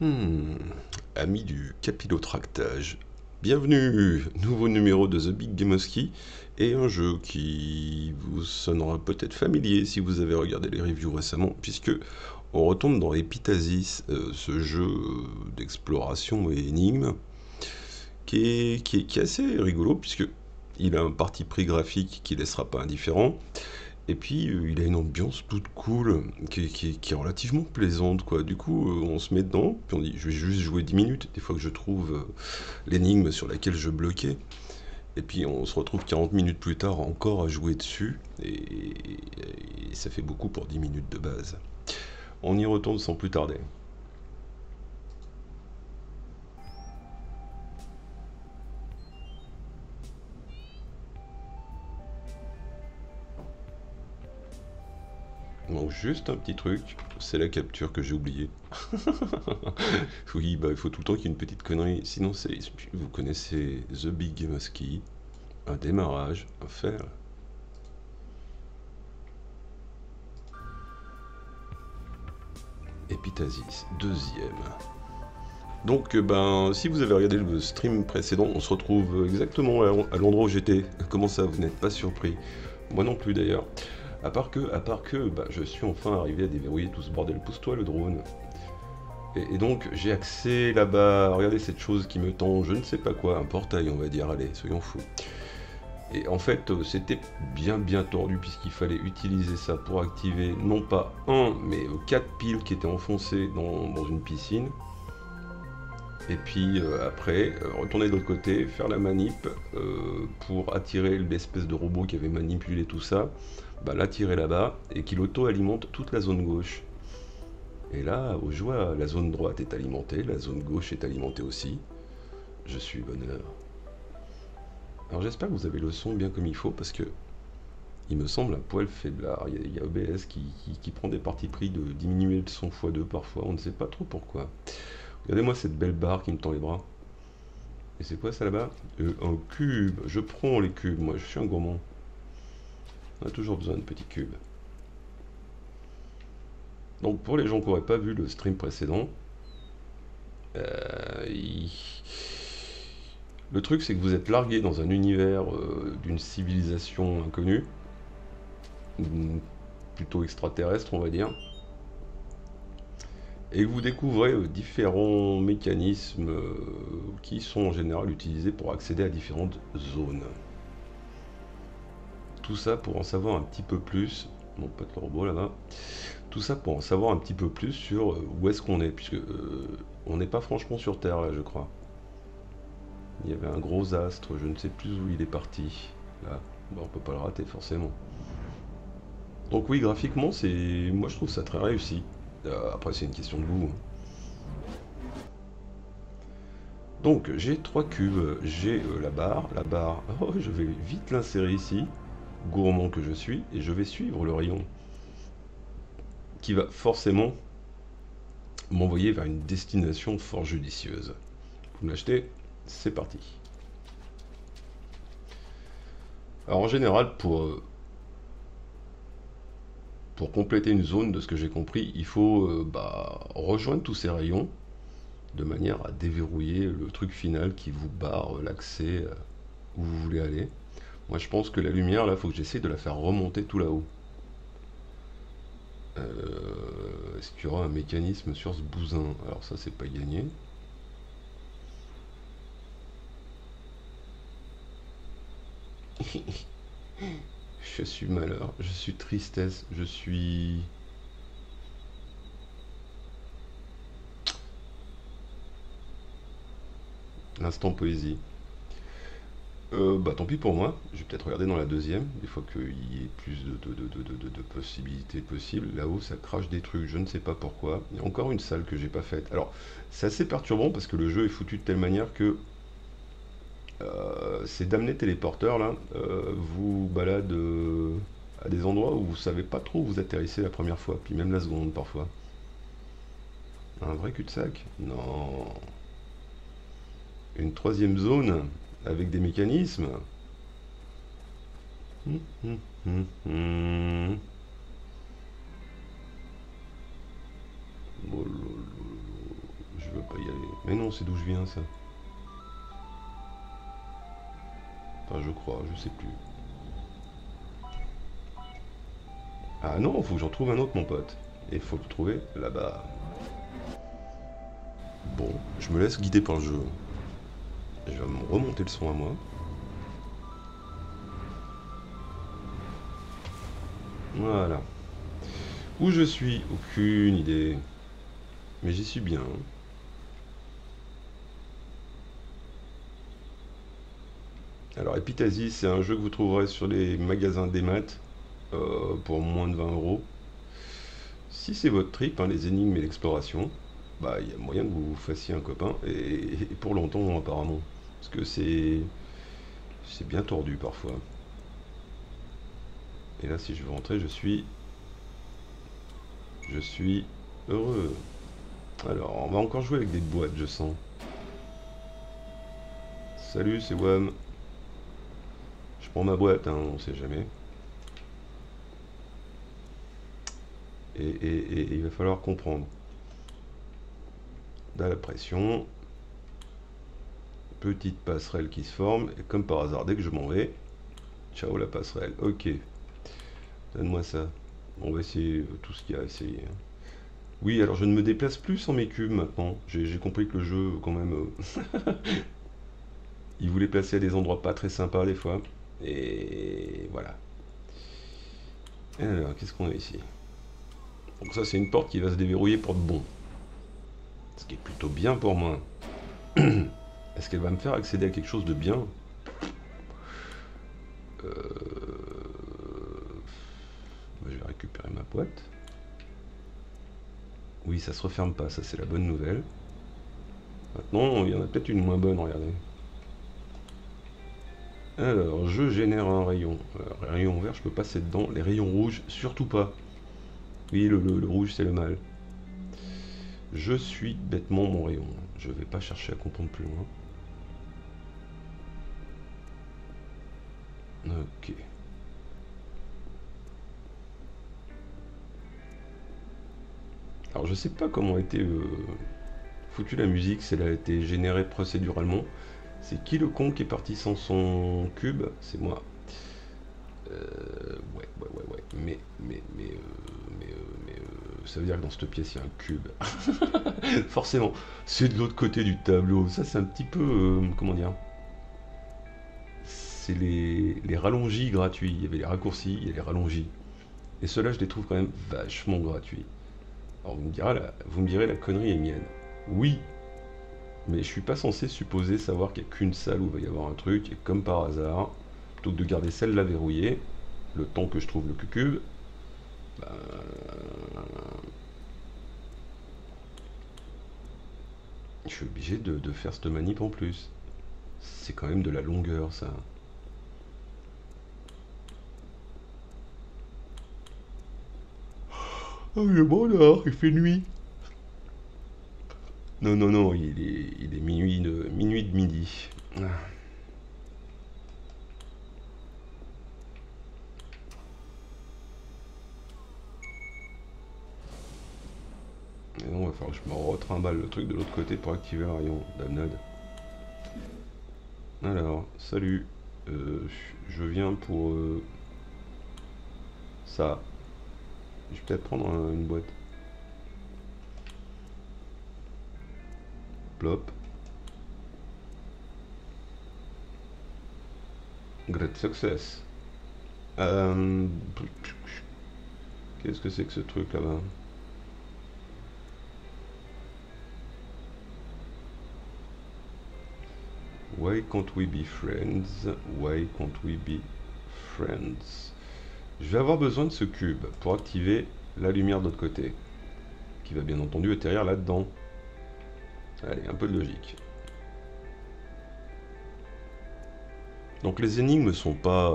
Hmm, Amis du capillotractage, bienvenue, nouveau numéro de The Big Gameoski et un jeu qui vous sonnera peut-être familier si vous avez regardé les reviews récemment, puisque on retombe dans Epitasis, ce jeu d'exploration et énigme qui est assez rigolo puisque il a un parti pris graphique qui laissera pas indifférent. Et puis, il a une ambiance toute cool, qui est relativement plaisante, quoi. Du coup, on se met dedans, puis on dit, je vais juste jouer 10 minutes, des fois que je trouve l'énigme sur laquelle je bloquais. Et puis, on se retrouve 40 minutes plus tard encore à jouer dessus, et ça fait beaucoup pour 10 minutes de base. On y retourne sans plus tarder. Donc, juste un petit truc, c'est la capture que j'ai oubliée. Oui, bah, il faut tout le temps qu'il y ait une petite connerie, sinon c'est... Vous connaissez The Big Game of Ski, un démarrage, un fer. Epitasis, deuxième. Donc, ben, si vous avez regardé le stream précédent, on se retrouve exactement à l'endroit où j'étais. Comment ça, vous n'êtes pas surpris? Moi non plus d'ailleurs. À part que, bah, je suis enfin arrivé à déverrouiller tout ce bordel. Pousse-toi le drone. Et donc, j'ai accès là-bas. Regardez cette chose qui me tend, je ne sais pas quoi, un portail, on va dire. Allez, soyons fous. Et en fait, c'était bien tordu puisqu'il fallait utiliser ça pour activer non pas un, mais quatre piles qui étaient enfoncées dans une piscine. Et puis après, retourner de l'autre côté, faire la manip pour attirer l'espèce de robot qui avait manipulé tout ça, bah, l'attirer là-bas et qu'il auto-alimente toute la zone gauche. Et là, aux joies, la zone droite est alimentée, la zone gauche est alimentée aussi. Je suis bonheur. Alors j'espère que vous avez le son bien comme il faut parce que il me semble un poil faiblard. Il y a OBS qui prend des partis pris de diminuer le son x2 parfois, on ne sait pas trop pourquoi. Regardez-moi cette belle barre qui me tend les bras. Et c'est quoi ça là-bas? Un cube. Je prends les cubes, moi je suis un gourmand. On a toujours besoin de petits cubes. Donc pour les gens qui n'auraient pas vu le stream précédent, euh, il- le truc c'est que vous êtes largué dans un univers d'une civilisation inconnue, plutôt extraterrestre on va dire, et vous découvrez différents mécanismes qui sont en général utilisés pour accéder à différentes zones. Tout ça pour en savoir un petit peu plus, mon pote le robot là-bas, tout ça pour en savoir un petit peu plus sur où est-ce qu'on est, puisque on n'est pas franchement sur Terre là, je crois. Il y avait un gros astre, je ne sais plus où il est parti. Là, bon, on peut pas le rater forcément. Donc oui, graphiquement, moi je trouve ça très réussi. Après, c'est une question de goût, hein. Donc j'ai trois cubes, j'ai la barre. Oh, je vais vite l'insérer ici, gourmand que je suis, et je vais suivre le rayon qui va forcément m'envoyer vers une destination fort judicieuse. Vous me l'achetez? C'est parti. Alors en général, pour compléter une zone, de ce que j'ai compris, il faut bah, rejoindre tous ces rayons de manière à déverrouiller le truc final qui vous barre l'accès où vous voulez aller. Moi je pense que la lumière, là, il faut que j'essaie de la faire remonter tout là-haut. Est-ce qu'il y aura un mécanisme sur ce bousin? Alors ça, c'est pas gagné. Je suis malheur, je suis tristesse, je suis... L'instant poésie. Bah tant pis pour moi, je vais peut-être regarder dans la deuxième, des fois qu'il y ait plus de possibilités possibles. Là-haut, ça crache des trucs, je ne sais pas pourquoi. Il y a encore une salle que j'ai pas faite. Alors, c'est assez perturbant parce que le jeu est foutu de telle manière que ces damnés téléporteurs là vous baladent à des endroits où vous savez pas trop où vous atterrissez la première fois, puis même la seconde parfois. Un vrai cul-de-sac? Non. Une troisième zone avec des mécanismes? Hum, hum, hum, hum. Oh là là là. Je veux non, c'est d'où je viens ça. Enfin, je crois, je sais plus. Ah non, faut que j'en trouve un autre, mon pote. Et il faut le trouver là-bas. Bon, je me laisse guider par le jeu. Je vais me remonter le son à moi. Voilà. Où je suis? Aucune idée. Mais j'y suis bien. Alors, Epitasis, c'est un jeu que vous trouverez sur les magasins des maths pour moins de 20 euros. Si c'est votre trip, hein, les énigmes et l'exploration, bah il y a moyen que vous vous fassiez un copain et pour longtemps apparemment. Parce que c'est bien tordu parfois. Et là, si je veux rentrer, je suis heureux. Alors, on va encore jouer avec des boîtes, je sens. Salut, c'est Wam. Je prends ma boîte, hein, on sait jamais. Et il va falloir comprendre. Là, la pression. Petite passerelle qui se forme. Et comme par hasard, dès que je m'en vais, ciao la passerelle. Ok. Donne-moi ça. On va essayer tout ce qu'il y a à essayer. Oui, alors je ne me déplace plus sans mes cubes maintenant. J'ai compris que le jeu, quand même, il voulait placer à des endroits pas très sympas des fois. Et voilà. Alors, qu'est-ce qu'on a ici? Donc ça, c'est une porte qui va se déverrouiller pour de bon. Ce qui est plutôt bien pour moi. Est-ce qu'elle va me faire accéder à quelque chose de bien? Je vais récupérer ma boîte. Oui, ça se referme pas, ça c'est la bonne nouvelle. Maintenant, il y en a peut-être une moins bonne, regardez. Alors, je génère un rayon. Rayon vert, je peux passer dedans. Les rayons rouges, surtout pas. Oui, le rouge, c'est le mal. Je suis bêtement mon rayon. Je vais pas chercher à comprendre plus loin. Ok. Alors, je sais pas comment a été foutue la musique, si elle a été générée procéduralement. C'est qui le con qui est parti sans son cube? C'est moi. Ouais. Ça veut dire que dans cette pièce, il y a un cube. Forcément, c'est de l'autre côté du tableau. Ça, c'est un petit peu... comment dire? C'est les rallongis gratuits. Il y avait les raccourcis, il y a les rallongis. Et ceux-là, je les trouve quand même vachement gratuits. Alors, vous me direz, la connerie est mienne. Oui, mais je suis pas censé supposer savoir qu'il n'y a qu'une salle où il va y avoir un truc, et comme par hasard, plutôt que de garder celle-là verrouillée, le temps que je trouve le cube, bah, je suis obligé de faire cette manip en plus. C'est quand même de la longueur, ça. Oh, il est bon dehors, il fait nuit. Non, il est minuit de midi. Ah. Et non, il va falloir que je me retrimballe le truc de l'autre côté pour activer le rayon. Damnade. Alors, salut. Je viens pour ça. Je vais peut-être prendre une boîte. Plop. Great success. Qu'est-ce que c'est que ce truc là-bas? Why can't we be friends? Why can't we be friends? Je vais avoir besoin de ce cube pour activer la lumière de l'autre côté, qui va bien entendu atterrir là-dedans. Allez, un peu de logique. Donc les énigmes ne sont pas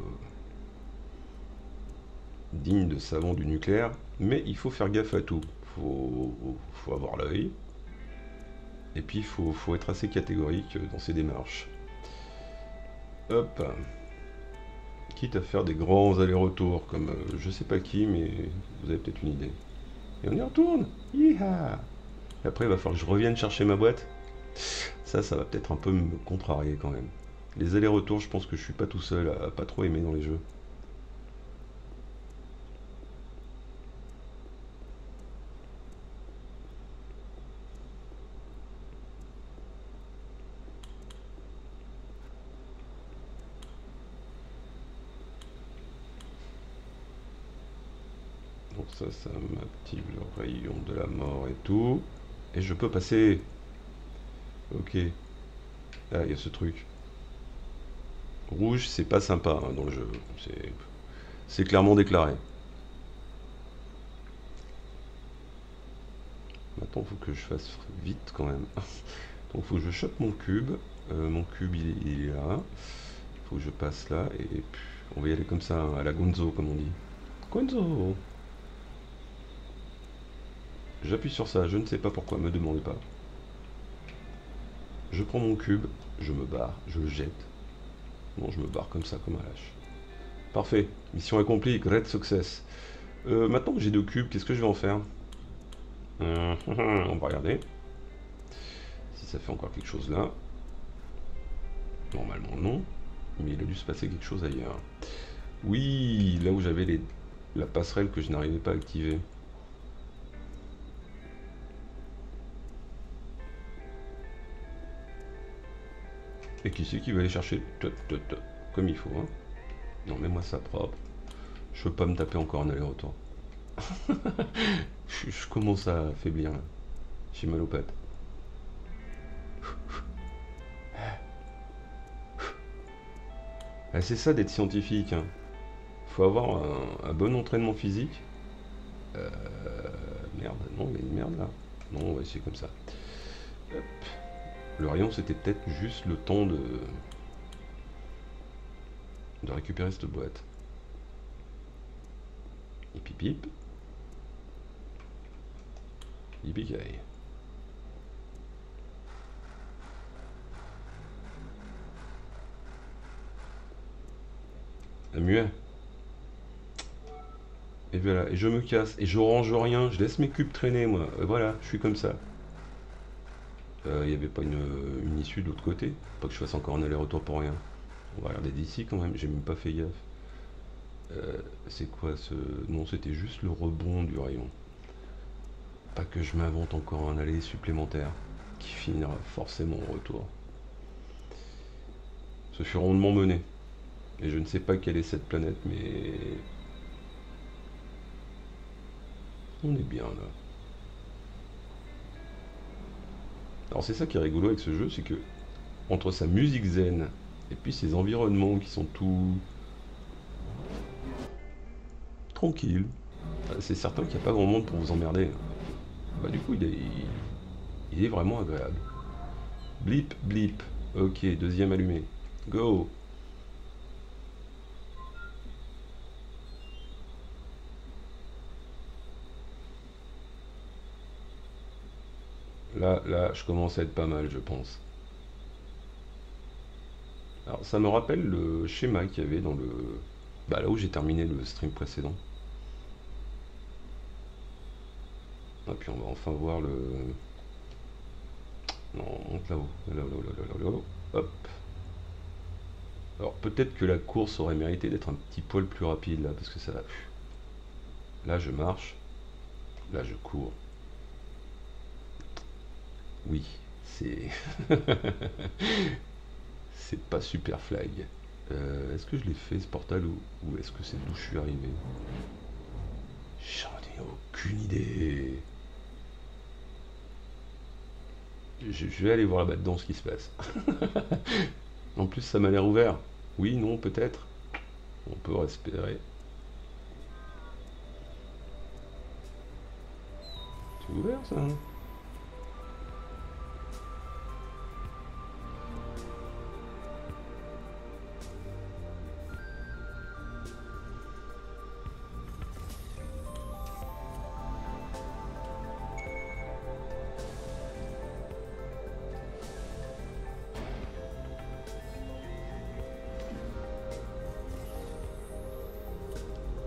dignes de savants du nucléaire, mais il faut faire gaffe à tout. Faut avoir l'œil. Et puis faut être assez catégorique dans ses démarches. Hop. Quitte à faire des grands allers-retours, comme je sais pas qui, mais vous avez peut-être une idée. Et on y retourne. Yeeha. Et après, il va falloir que je revienne chercher ma boîte. Ça va peut-être un peu me contrarier quand même. Les allers-retours, je pense que je suis pas tout seul à pas trop aimer dans les jeux. Donc ça m'active le rayon de la mort et tout. Et je peux passer. Ok. Ah, il y a ce truc. Rouge, c'est pas sympa hein, dans le jeu. C'est clairement déclaré. Maintenant, il faut que je fasse vite quand même. Donc, il faut que je chope mon cube. Mon cube, il est là. Il faut que je passe là. Et puis, on va y aller comme ça, hein, à la Gonzo, comme on dit. Gonzo! J'appuie sur ça, je ne sais pas pourquoi, me demandez pas. Je prends mon cube, je me barre, je le jette. Non, je me barre comme ça, comme un lâche. Parfait, mission accomplie, great success. Maintenant que j'ai 2 cubes, qu'est-ce que je vais en faire? On va regarder. Si ça fait encore quelque chose là. Normalement non. Mais il a dû se passer quelque chose ailleurs. Oui, là où j'avais la passerelle que je n'arrivais pas à activer. Et qui c'est qui va aller chercher comme il faut, hein? Non, mets-moi ça propre. Je veux pas me taper encore un aller-retour. je commence à faiblir là. J'ai mal aux pattes. Ah, c'est ça d'être scientifique, hein. Faut avoir un bon entraînement physique. Euh, Merde, non, il y a une merde là. Non, on va essayer comme ça. Hop. Le rayon, c'était peut-être juste le temps de récupérer cette boîte. Et pip pip. Yippee. Un muet. Et voilà, et je me casse, et je range rien, je laisse mes cubes traîner, moi. Voilà, je suis comme ça. Il n'y avait pas une issue de l'autre côté. Pas que je fasse encore un aller-retour pour rien. On va regarder d'ici quand même, j'ai même pas fait gaffe. C'est quoi ce... Non, c'était juste le rebond du rayon. Pas que je m'invente encore un aller supplémentaire qui finira forcément au retour. Ce fut rondement mené. Et je ne sais pas quelle est cette planète, mais... On est bien là. Alors c'est ça qui est rigolo avec ce jeu, c'est que entre sa musique zen et puis ses environnements qui sont tout tranquilles, c'est certain qu'il n'y a pas grand monde pour vous emmerder. Bah du coup il est vraiment agréable. Blip blip. Ok, deuxième allumé. Go. Là, je commence à être pas mal, je pense. Alors, ça me rappelle le schéma qu'il y avait dans le... Bah, là où j'ai terminé le stream précédent. Et puis on va enfin voir le... Non, on monte là-haut. Là-haut. Hop. Alors, peut-être que la course aurait mérité d'être un petit poil plus rapide, là, parce que ça... Là, je marche. Là, je cours. Oui, c'est... c'est pas super flag. Est-ce que je l'ai fait ce portal ou est-ce que c'est d'où je suis arrivé? J'en ai aucune idée. Je vais aller voir là-bas dedans ce qui se passe. En plus, ça m'a l'air ouvert. Oui, non, peut-être. On peut espérer. C'est ouvert ça, hein?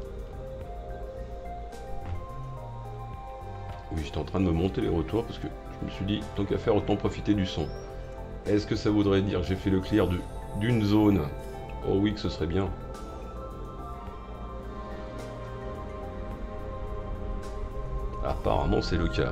Oui, j'étais en train de me monter les retours parce que Je me suis dit, tant qu'à faire, autant profiter du son. Est-ce que ça voudrait dire que j'ai fait le clear d'une zone? Oh oui, que ce serait bien. Apparemment, c'est le cas.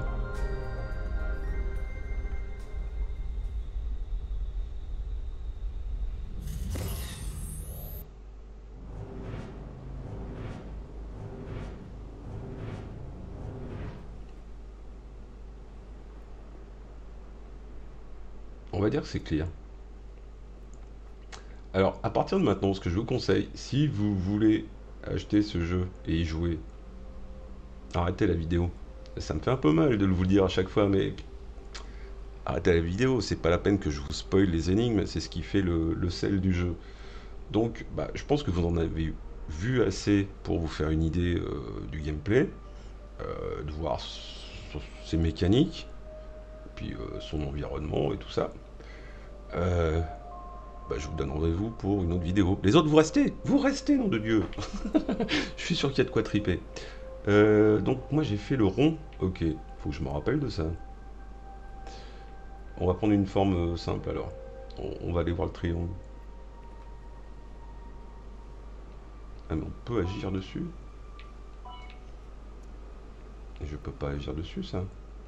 On va dire que c'est clair. Alors, à partir de maintenant, ce que je vous conseille, si vous voulez acheter ce jeu et y jouer, arrêtez la vidéo. Ça me fait un peu mal de vous le dire à chaque fois, mais arrêtez la vidéo. C'est pas la peine que je vous spoil les énigmes, c'est ce qui fait le sel du jeu. Donc, bah, je pense que vous en avez vu assez pour vous faire une idée du gameplay, de voir ses mécaniques, puis son environnement et tout ça. Euh, Bah, je vous donne rendez-vous pour une autre vidéo. Les autres, vous restez, nom de Dieu. Je suis sûr qu'il y a de quoi triper. Donc moi j'ai fait le rond. Ok, faut que je me rappelle de ça. On va prendre une forme simple alors. On va aller voir le triangle. Ah mais on peut agir dessus. Et je peux pas agir dessus ça.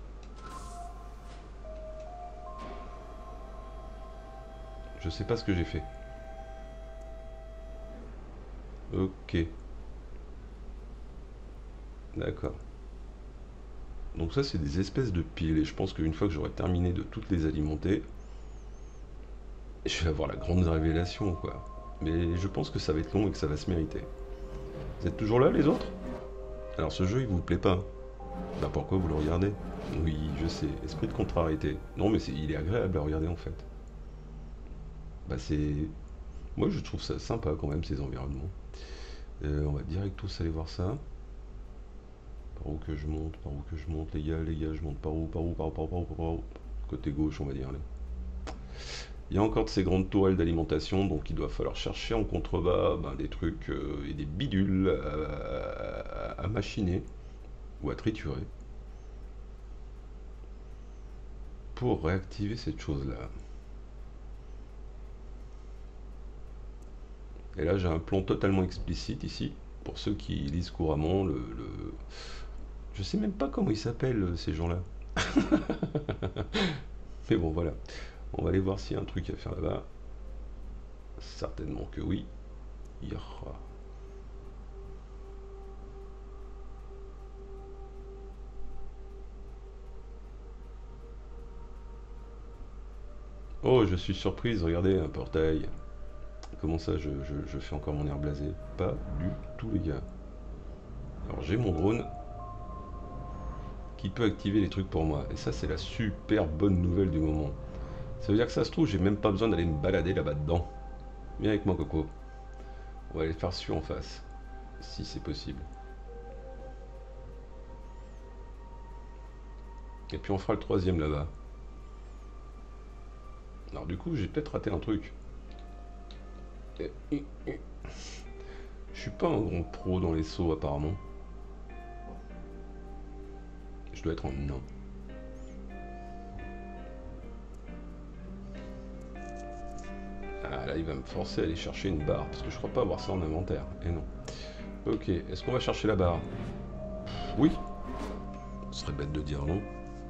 Je sais pas ce que j'ai fait. Ok. D'accord. Donc ça c'est des espèces de piles et je pense qu'une fois que j'aurai terminé de toutes les alimenter, je vais avoir la grande révélation quoi. Mais je pense que ça va être long et que ça va se mériter. Vous êtes toujours là les autres? Alors ce jeu il vous plaît pas? Bah pourquoi vous le regardez? Oui, je sais, esprit de contrariété. Non mais il est agréable à regarder en fait. Bah c'est... Moi je trouve ça sympa quand même ces environnements. On va direct tous aller voir ça. Par où que je monte, par où que je monte, les gars, je monte par où, par où, par où, par où, par où, par où. Côté gauche on va dire là. Il y a encore de ces grandes tourelles d'alimentation, donc il doit falloir chercher en contrebas des trucs et des bidules à machiner ou à triturer pour réactiver cette chose-là. Et là j'ai un plan totalement explicite ici, pour ceux qui lisent couramment Je sais même pas comment ils s'appellent ces gens-là. Mais bon voilà, on va aller voir s'il y a un truc à faire là-bas. Certainement que oui. Ira. Oh, je suis surprise, regardez, un portail. Comment ça, je fais encore mon air blasé? Pas du tout, les gars. Alors, j'ai mon drone qui peut activer les trucs pour moi. Et ça, c'est la super bonne nouvelle du moment. Ça veut dire que ça se trouve, j'ai même pas besoin d'aller me balader là-bas dedans. Viens avec moi, Coco. On va aller faire celui en face. Si c'est possible. Et puis on fera le troisième là-bas. Alors du coup, j'ai peut-être raté un truc. Je suis pas un grand pro dans les sauts apparemment. Je dois être en nain. Ah là, il va me forcer à aller chercher une barre, parce que je crois pas avoir ça en inventaire. Et non. Ok, est-ce qu'on va chercher la barre? Oui. Ce serait bête de dire non.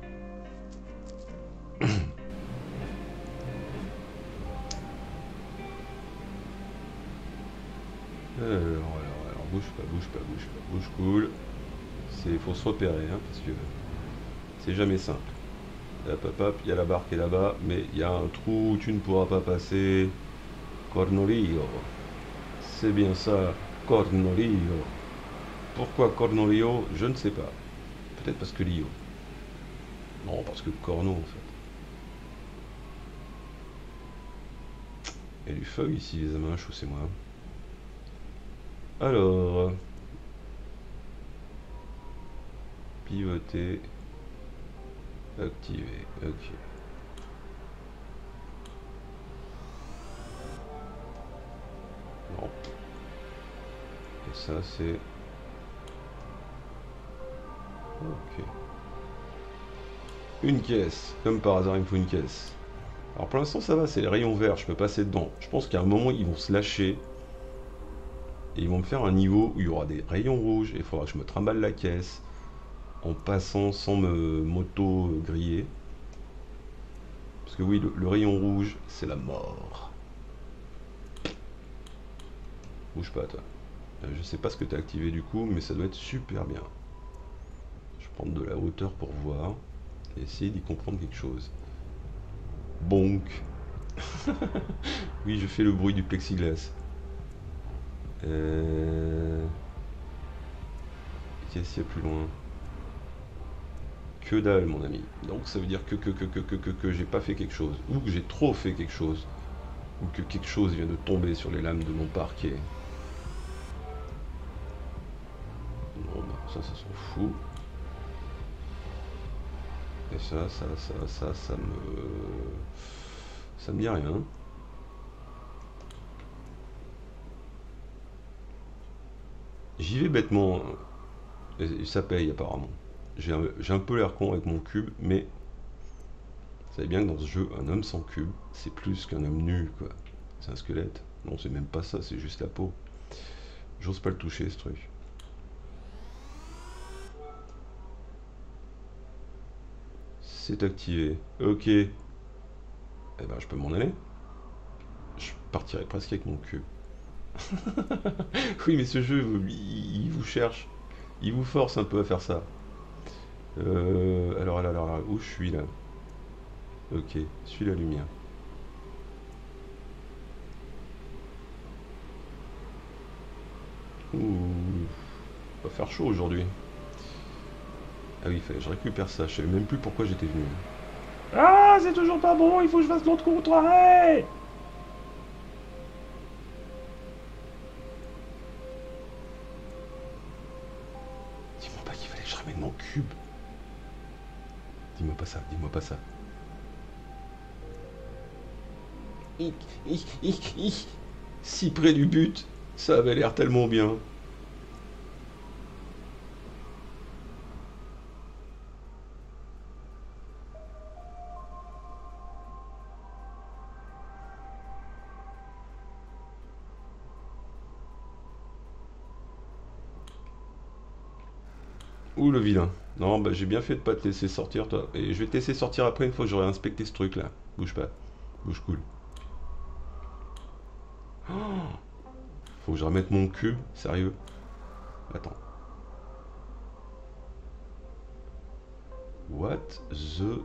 Alors, bouge pas, bouge cool. Faut se repérer, hein, parce que c'est jamais simple. Hop, hop, hop, il y a la barre qui est là-bas, mais il y a un trou où tu ne pourras pas passer. Cornolio. C'est bien ça, Cornolio. Pourquoi Cornolio? Je ne sais pas. Peut-être parce que Lio. Non, parce que Corno, en fait. Il y a du feu ici, les amaches, ou c'est moi? Alors... Pivoter. Activer, ok. Non. Et ça c'est... Ok. Une caisse. Comme par hasard, il me faut une caisse. Alors pour l'instant, ça va, c'est les rayons verts, je peux passer dedans. Je pense qu'à un moment, ils vont se lâcher. Et ils vont me faire un niveau où il y aura des rayons rouges. Et il faudra que je me trimballe la caisse en passant sans me moto-griller. Parce que oui, le rayon rouge, c'est la mort. Bouge pas, toi. Je sais pas ce que tu as activé du coup, mais ça doit être super bien. Je vais prendre de la hauteur pour voir. Et essayer d'y comprendre quelque chose. Bonk. Oui, je fais le bruit du plexiglas. Qu'est-ce qu'il y a plus loin? Que dalle, mon ami. Donc ça veut dire que j'ai pas fait quelque chose. Ou que j'ai trop fait quelque chose. Ou que quelque chose vient de tomber sur les lames de mon parquet. Non, bah, ça s'en fout. Et ça me dit rien. J'y vais bêtement. Et ça paye apparemment. J'ai un peu l'air con avec mon cube, mais vous savez bien que dans ce jeu, un homme sans cube, c'est plus qu'un homme nu, quoi. C'est un squelette. Non, c'est même pas ça, c'est juste la peau. J'ose pas le toucher, ce truc. C'est activé. Ok. Eh ben, je peux m'en aller. Je partirai presque avec mon cube. Oui, mais ce jeu, il vous cherche. Il vous force un peu à faire ça. Alors, où je suis là? Ok, suis la lumière. Ouh, va faire chaud aujourd'hui. Ah oui, il fallait que je récupère ça. Je savais même plus pourquoi j'étais venu. Ah, c'est toujours pas bon, il faut que je fasse l'autre contre-arrêt. Dis-moi pas qu'il fallait que je ramène mon cube. Dis-moi pas ça, dis-moi pas ça. Si près du but, ça avait l'air tellement bien. Ouh le vilain. Non, bah j'ai bien fait de pas te laisser sortir toi. Et je vais te laisser sortir après une fois que j'aurai inspecté ce truc là. Bouge pas. Bouge cool. Oh, faut que je remette mon cube, sérieux. Attends. What the...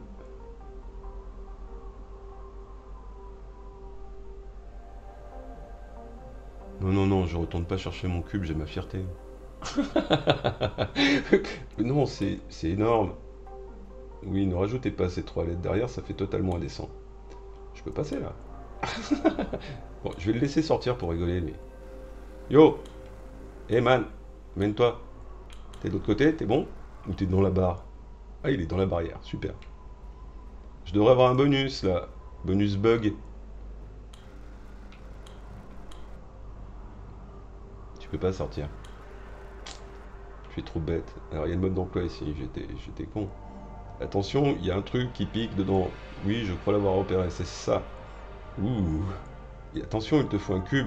Non, non, non, je retourne pas chercher mon cube, j'ai ma fierté. Non, c'est énorme. Oui, ne rajoutez pas ces trois lettres derrière, ça fait totalement indécent. Je peux passer là. Bon, je vais le laisser sortir pour rigoler, mais... Yo! Hey man! Mène-toi! T'es de l'autre côté, t'es bon? Ou t'es dans la barre? Ah, il est dans la barrière, super. Je devrais avoir un bonus là. Bonus bug. Tu peux pas sortir. Je suis trop bête. Alors il y a le mode d'emploi ici, j'étais con. Attention, il y a un truc qui pique dedans. Oui, je crois l'avoir repéré, c'est ça. Ouh. Et attention, il te faut un cube.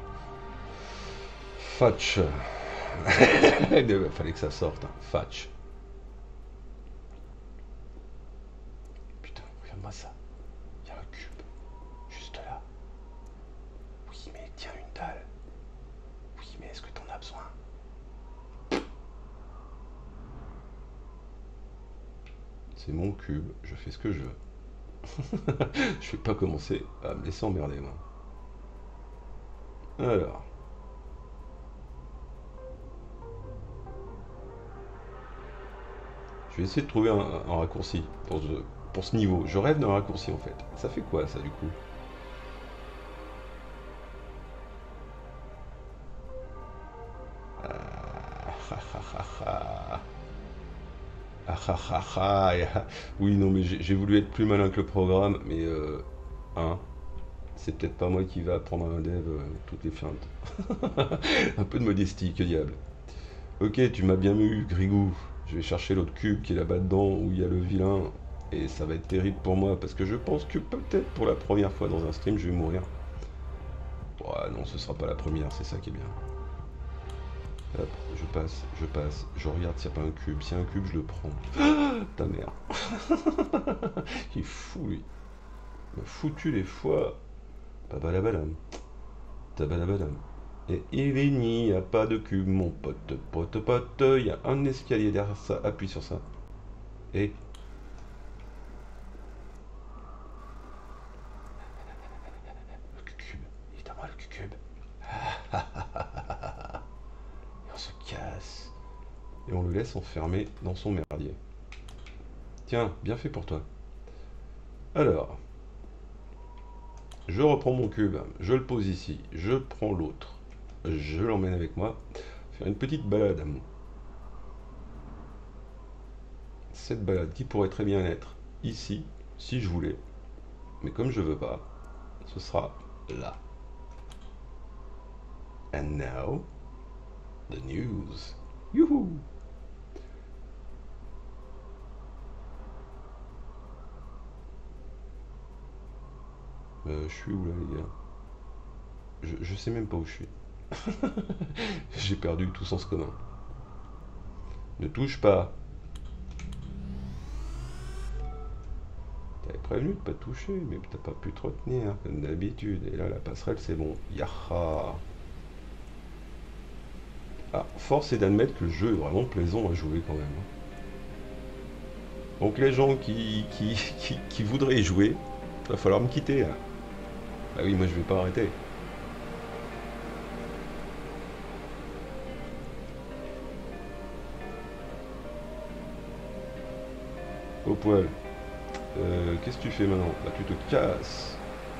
Fatch. Il fallait que ça sorte, hein. Fatch. Putain, regarde-moi ça. Il y a un cube. Juste là. Oui, mais tiens une dalle. Oui, mais est-ce que t'en as besoin? C'est mon cube, je fais ce que je veux. Je vais pas commencer à me laisser emmerder, moi. Alors. Je vais essayer de trouver un raccourci pour ce niveau. Je rêve d'un raccourci en fait. Ça fait quoi ça du coup? Oui, non, mais j'ai voulu être plus malin que le programme, mais hein, c'est peut-être pas moi qui va apprendre à un dev toutes les feintes. Un peu de modestie, que diable. Ok, tu m'as bien eu, Grigou. Je vais chercher l'autre cube qui est là-bas dedans où il y a le vilain. Et ça va être terrible pour moi, parce que je pense que peut-être pour la première fois dans un stream, je vais mourir. Ouais, non, ce sera pas la première, c'est ça qui est bien. Hop, je regarde s'il n'y a pas un cube. S'il y a un cube, je le prends. Ta mère. Il est fou, lui. Il m'a foutu les fois. Babalabadam. Tabalabadam. Et il n'y a pas de cube, mon pote, pote, pote. Il y a un escalier derrière ça. Appuie sur ça. Et. Le cube. Il est à moi, le cube. Et on se casse. Et on le laisse enfermer dans son merdier. Tiens, bien fait pour toi. Alors, je reprends mon cube, je le pose ici, je prends l'autre, je l'emmène avec moi, faire une petite balade. Cette balade qui pourrait très bien être ici, si je voulais, mais comme je veux pas, ce sera là. And now, the news. Youhou! Je suis où là, les gars? Je sais même pas où je suis. J'ai perdu tout sens commun. Ne touche pas. T'avais prévenu de pas toucher, mais t'as pas pu te retenir, comme d'habitude. Et là, la passerelle, c'est bon. Yaha! Ah, force est d'admettre que le jeu est vraiment plaisant à jouer quand même. Donc les gens qui voudraient y jouer, va falloir me quitter là. Bah oui, moi je vais pas arrêter. Au poil. Qu'est-ce que tu fais maintenant? Bah tu te casses.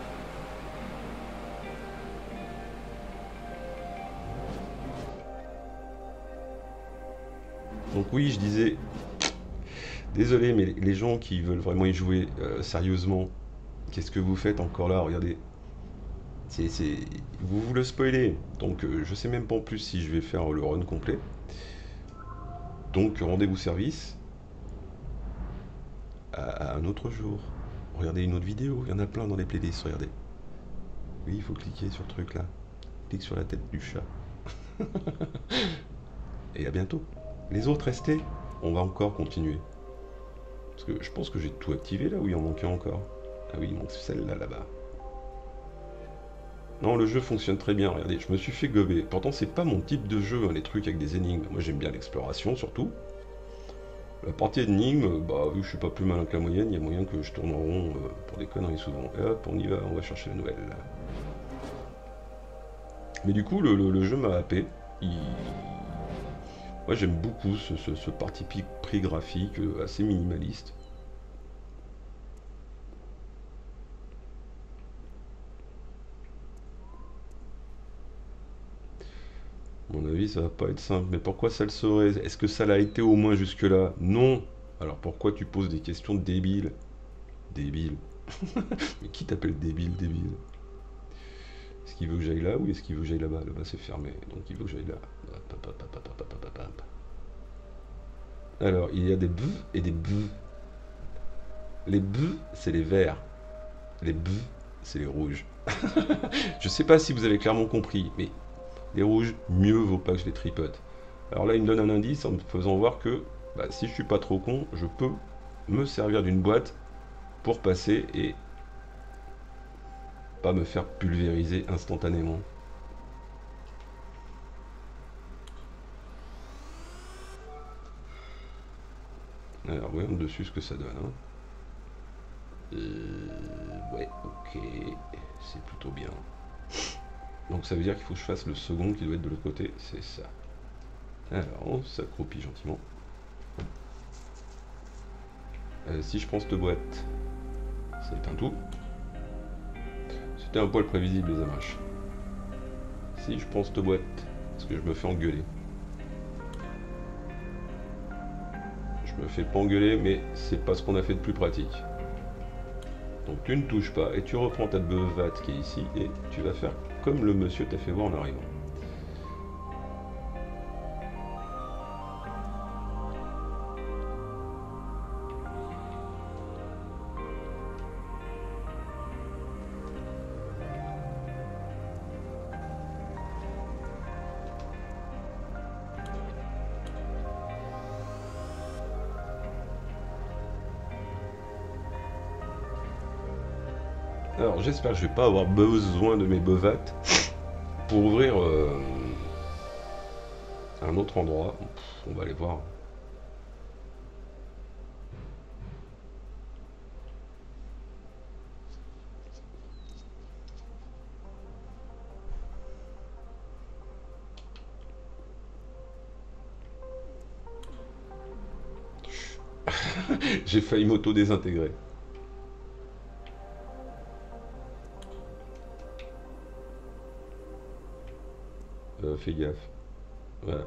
Donc oui, je disais, désolé, mais les gens qui veulent vraiment y jouer sérieusement, qu'est-ce que vous faites encore là? Regardez. Vous vous le spoilez. Donc je sais même pas en plus si je vais faire le run complet. Donc rendez-vous service à un autre jour. Regardez une autre vidéo, il y en a plein dans les playlists, regardez. Oui, il faut cliquer sur le truc là. Clique sur la tête du chat. Et à bientôt. Les autres, restez. On va encore continuer. Parce que je pense que j'ai tout activé là où il en manquait encore. Ah oui, il manque celle-là là-bas. Non, le jeu fonctionne très bien, regardez, je me suis fait gober. Pourtant, c'est pas mon type de jeu, hein, les trucs avec des énigmes. Moi, j'aime bien l'exploration surtout. La partie énigme, bah, vu que je suis pas plus malin que la moyenne, il y a moyen que je tourne en rond pour des conneries souvent. Et hop, on y va, on va chercher la nouvelle. Mais du coup, le jeu m'a happé. Moi, j'aime beaucoup ce parti pris graphique assez minimaliste. À mon avis, ça va pas être simple. Mais pourquoi ça le serait? Est-ce que ça l'a été au moins jusque-là? Non. Alors pourquoi tu poses des questions débiles? Débile. Mais qui t'appelle débile, débile? Est-ce qu'il veut que j'aille là ou est-ce qu'il veut que j'aille là-bas? Là-bas c'est fermé, donc il veut que j'aille là. Alors, il y a des b et des b. Les b, c'est les verts. Les b, c'est les rouges. Je sais pas si vous avez clairement compris, mais les rouges, mieux vaut pas que je les tripote. Alors là, il me donne un indice en me faisant voir que bah, si je suis pas trop con, je peux me servir d'une boîte pour passer et pas me faire pulvériser instantanément. Alors voyons dessus ce que ça donne. Hein. Ouais, ok, c'est plutôt bien. Donc ça veut dire qu'il faut que je fasse le second qui doit être de l'autre côté, c'est ça. Alors, on s'accroupit gentiment. Si je prends cette boîte, ça éteint tout. C'était un poil prévisible les amraches. Si je prends cette boîte, parce que je me fais engueuler. Je me fais pas engueuler, mais c'est pas ce qu'on a fait de plus pratique. Donc tu ne touches pas et tu reprends ta beuvatte qui est ici et tu vas faire comme le monsieur t'a fait voir en arrivant. Alors j'espère que je vais pas avoir besoin de mes bevates pour ouvrir un autre endroit. Pff, on va aller voir. J'ai failli m'auto-désintégrer. Fais gaffe. Voilà.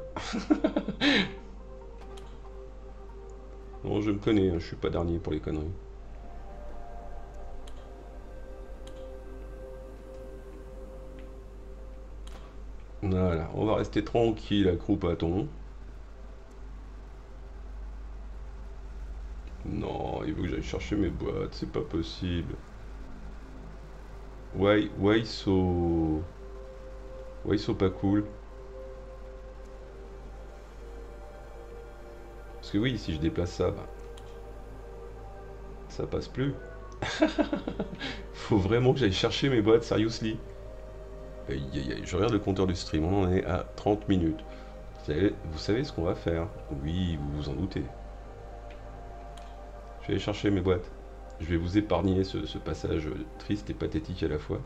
Non, je me connais, hein, je suis pas dernier pour les conneries. Voilà, on va rester tranquille à Croupaton. Non, il veut que j'aille chercher mes boîtes, c'est pas possible. Why so... Why so pas cool? Parce que oui, si je déplace ça, bah, ça passe plus. Faut vraiment que j'aille chercher mes boîtes, seriously. Aïe, aïe, aïe, je regarde le compteur du stream, on en est à 30 minutes. Vous savez ce qu'on va faire? Oui, vous vous en doutez. Je vais aller chercher mes boîtes. Je vais vous épargner ce passage triste et pathétique à la fois.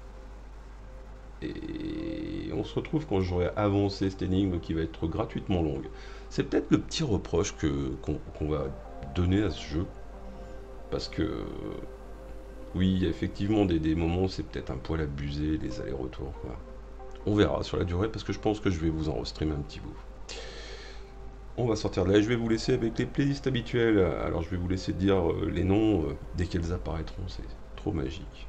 Et on se retrouve quand j'aurai avancé cette énigme qui va être gratuitement longue. C'est peut-être le petit reproche qu'on va donner à ce jeu. Parce que, oui, il y a effectivement des moments où c'est peut-être un poil abusé, les allers-retours, quoi. On verra sur la durée, parce que je pense que je vais vous en restreamer un petit bout. On va sortir de là, et je vais vous laisser avec les playlists habituelles. Alors je vais vous laisser dire les noms dès qu'elles apparaîtront, c'est trop magique.